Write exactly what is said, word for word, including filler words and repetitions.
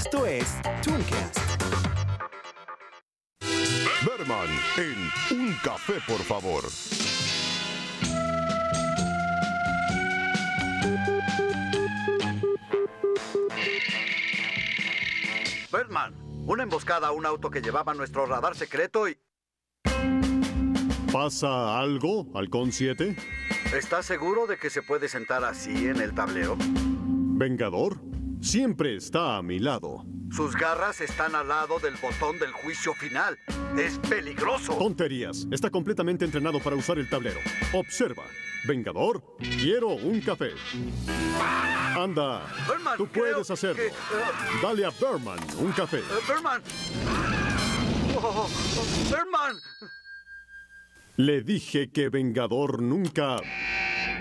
Esto es Tooncast. Berman en Un Café, por favor. Berman, una emboscada a un auto que llevaba nuestro radar secreto y... ¿Pasa algo, Halcón siete? ¿Estás seguro de que se puede sentar así en el tablero? ¿Vengador? Siempre está a mi lado. Sus garras están al lado del botón del juicio final. ¡Es peligroso! Tonterías. Está completamente entrenado para usar el tablero. Observa. Vengador, quiero un café. Anda, Berman, tú puedes creo hacerlo. que, uh, Dale a Berman un café. Uh, Berman. Oh, oh, Berman. Le dije que Vengador nunca